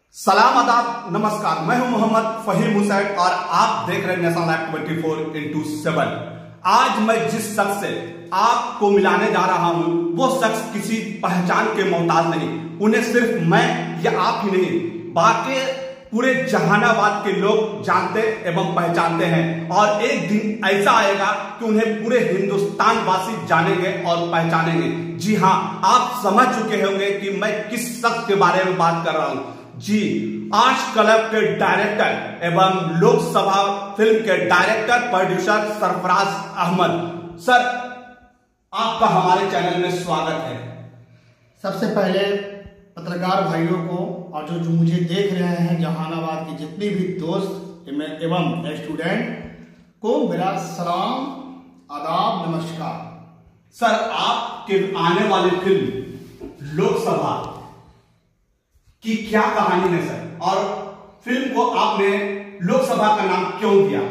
सलाम आदाब नमस्कार। मैं हूं मोहम्मद फहीम हुसैन और आप देख रहे हैं नेशनल लाइव 24x7। आज मैं जिस शख्स से आपको मिलाने जा रहा हूं वो शख्स किसी पहचान के मोहताज नहीं। उन्हें सिर्फ मैं या आप ही नहीं बाकी पूरे जहानाबाद के लोग जानते एवं पहचानते हैं और एक दिन ऐसा आएगा कि उन्हें पूरे हिंदुस्तान वासी जानेंगे और पहचानेंगे। जी हां, आप समझ चुके होंगे कि मैं किस शख्स के बारे में बात कर रहा हूं। जी, आर्ट्स क्लब के डायरेक्टर एवं लोकसभा फिल्म के director producer Sarfaraz Ahmed sir, आपका हमारे चैनल में स्वागत है। सबसे पहले पत्रकार भाइयों को और जो मुझे देख रहे हैं जहानाबाद के जितने भी दोस्त एवं स्टूडेंट को मेरा सलाम आदाब नमस्कार। सर, आपके आने वाली फिल्म लोकसभा की क्या कहानी है सर, और फिल्म को आपने लोकसभा का नाम क्यों दिया?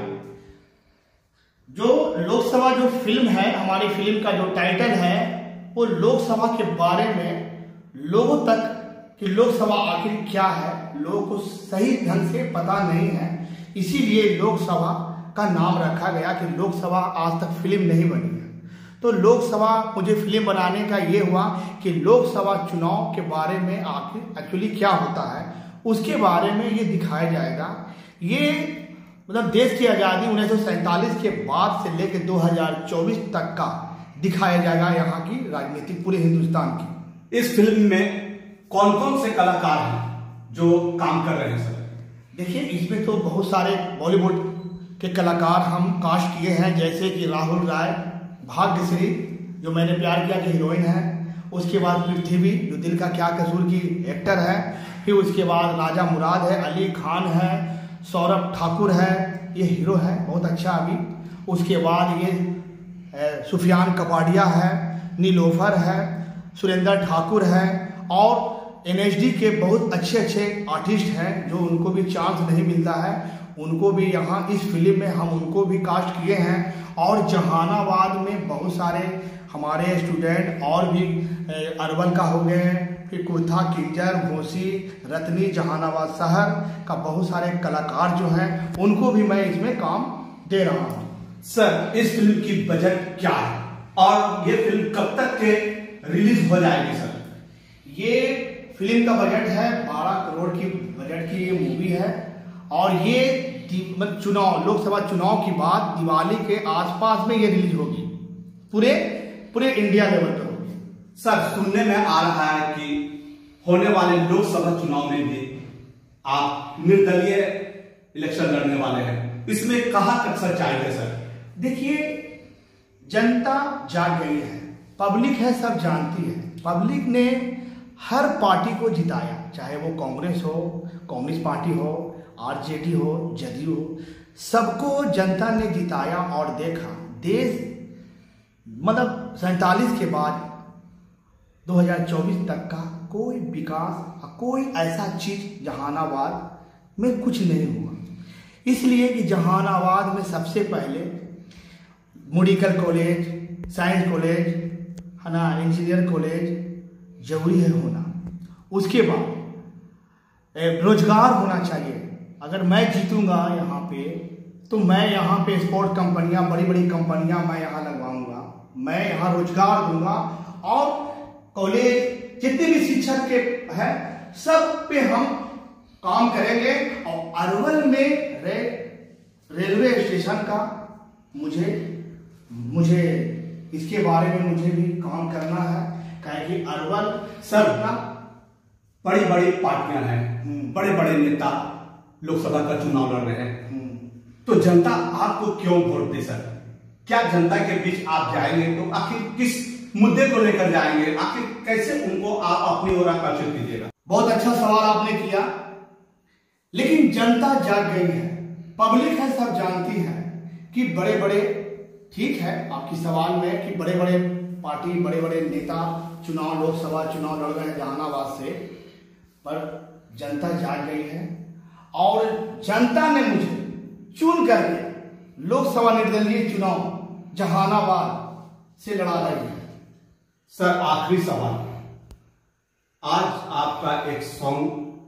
जो लोकसभा जो फिल्म है, हमारी फिल्म का जो टाइटल है वो लोकसभा के बारे में लोगों तक कि लोकसभा आखिर क्या है लोगों को सही ढंग से पता नहीं है, इसीलिए लोकसभा का नाम रखा गया कि लोकसभा आज तक फिल्म नहीं बनी है। तो लोकसभा मुझे फिल्म बनाने का ये हुआ कि लोकसभा चुनाव के बारे में आखिर एक्चुअली क्या होता है उसके बारे में ये दिखाया जाएगा। ये मतलब देश की आज़ादी 1947 के बाद से लेकर 2024 तक का दिखाया जाएगा, यहाँ की राजनीति पूरे हिंदुस्तान की। इस फिल्म में कौन कौन से कलाकार हैं जो काम कर रहे हैं सर? देखिए, इसमें तो बहुत सारे बॉलीवुड के कलाकार हम कास्ट किए हैं, जैसे कि राहुल राय, भाग्यश्री जो मैंने प्यार किया की हीरोइन है, उसके बाद पृथ्वी जो दिल का क्या कसूर की एक्टर है, फिर उसके बाद राजा मुराद है, अली खान है, सौरभ ठाकुर है, ये हीरो है बहुत अच्छा अभी। उसके बाद ये सुफियान कपाडिया है, नीलोफर है, सुरेंद्र ठाकुर है और NHD के बहुत अच्छे अच्छे आर्टिस्ट हैं जो उनको भी चांस नहीं मिलता है, उनको भी यहाँ इस फिल्म में हम उनको भी कास्ट किए हैं। और जहानाबाद में बहुत सारे हमारे स्टूडेंट और भी अरवल का हो गए हैं, फिर कुर्था, किंजर, घोसी, रतनी, जहानाबाद शहर का बहुत सारे कलाकार जो हैं उनको भी मैं इसमें काम दे रहा हूँ। सर, इस फिल्म की बजट क्या है और ये फिल्म कब तक के रिलीज हो जाएगी सर? ये फिल्म का बजट है 12 करोड़ की बजट की ये मूवी है और ये चुनाव लोकसभा चुनाव की बाद दिवाली के आसपास में ये रिलीज होगी, पूरे इंडिया लेवल पर होगी। सर, सुनने में आ रहा है कि होने वाले लोकसभा चुनाव में भी आप निर्दलीय इलेक्शन लड़ने वाले हैं, इसमें कहां तक सच्चाई है सर? देखिए, जनता जाग गई है, पब्लिक है, सब जानती है। पब्लिक ने हर पार्टी को जिताया, चाहे वो कांग्रेस हो, कम्युनिस्ट पार्टी हो, RJD हो, जदयू हो, सबको जनता ने जिताया और देखा देश मतलब 47 के बाद 2024 तक का कोई विकास, कोई ऐसा चीज जहानाबाद में कुछ नहीं हुआ। इसलिए कि जहानाबाद में सबसे पहले मेडिकल कॉलेज, साइंस कॉलेज है ना, इंजीनियर कॉलेज जरूरी है होना। उसके बाद रोजगार होना चाहिए। अगर मैं जीतूंगा यहाँ पे तो मैं यहाँ पे स्पोर्ट कंपनियां, बड़ी बड़ी कंपनियां मैं यहाँ लगवाऊंगा, मैं यहाँ रोजगार दूंगा और कॉलेज जितने भी शिक्षक के हैं सब पे हम काम करेंगे। और अरवल में रेलवे स्टेशन का मुझे इसके बारे में मुझे भी काम करना है, क्योंकि अरवल सर बड़ी बड़ी पार्टियां हैं, बड़े बड़े नेता लोकसभा का चुनाव लड़ रहे हैं, तो जनता आपको क्यों वोट दे सर? क्या जनता के बीच आप जाएंगे तो आखिर किस मुद्दे को लेकर जाएंगे, आखिर कैसे उनको आप अपनी ओर आकर्षित कीजिएगा? बहुत अच्छा सवाल आपने किया, लेकिन जनता जाग गई है, पब्लिक है, सब जानती है कि बड़े बड़े, ठीक है आपकी सवाल में कि बड़े बड़े पार्टी, बड़े बड़े नेता चुनाव, लोकसभा चुनाव लड़ रहे हैं जहानाबाद से, पर जनता जाग गई है और जनता ने मुझे चुन करके लोकसभा निर्दलीय चुनाव जहानाबाद से लड़ा रही है। सर, आखिरी सवाल, आज आपका एक सॉन्ग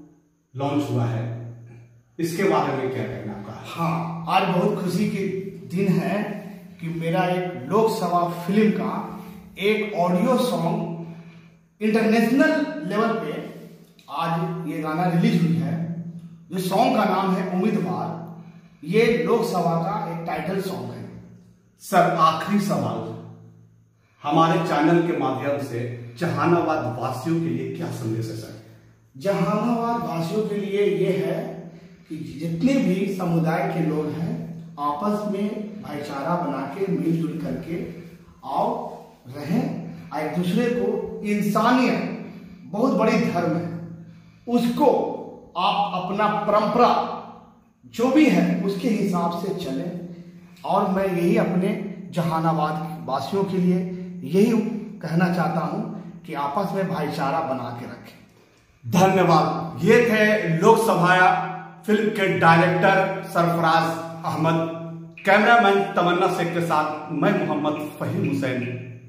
लॉन्च हुआ है, इसके बारे में क्या कहना आपका? हाँ, आज बहुत खुशी के दिन है कि मेरा एक लोकसभा फिल्म का एक ऑडियो सॉन्ग इंटरनेशनल लेवल पे आज ये गाना रिलीज हुई है। इस सॉन्ग का नाम है उम्मीदवार। ये लोकसभा का एक टाइटल सॉन्ग है। सर, आखिरी सवाल, हमारे चैनल के माध्यम से जहानाबाद वासियों के लिए क्या संदेश है सर? जहानाबाद वासियों के लिए ये है कि जितने भी समुदाय के लोग हैं आपस में भाईचारा बना के मिलजुल करके आओ रहें। एक दूसरे को, इंसानियत बहुत बड़ी धर्म है, उसको आप अपना परंपरा जो भी है उसके हिसाब से चलें। और मैं यही अपने जहानाबाद वासियों के लिए यही कहना चाहता हूं कि आपस में भाईचारा बना के रखें। धन्यवाद। ये थे लोकसभा फिल्म के डायरेक्टर सरफराज अहमद, कैमरामैन तमन्ना शेख के साथ मैं मोहम्मद फहीम हुसैन।